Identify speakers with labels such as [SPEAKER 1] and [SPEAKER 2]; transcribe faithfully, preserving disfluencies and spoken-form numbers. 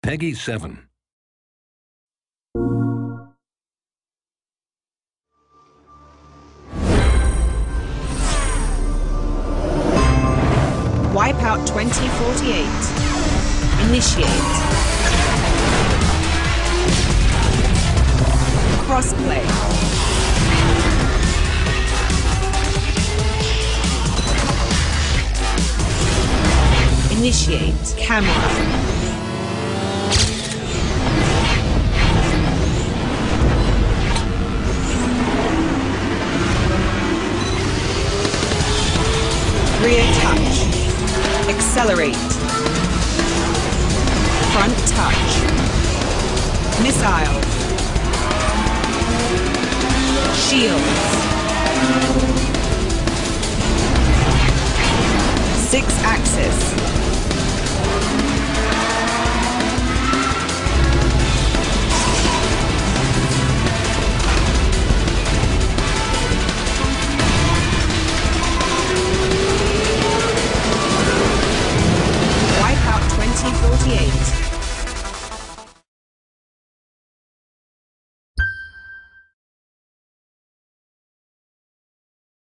[SPEAKER 1] Peggy seven.
[SPEAKER 2] Wipeout twenty forty-eight. Initiate. Crossplay. Initiate. Camera. Rear touch. Accelerate. Front touch. Missile. Shields.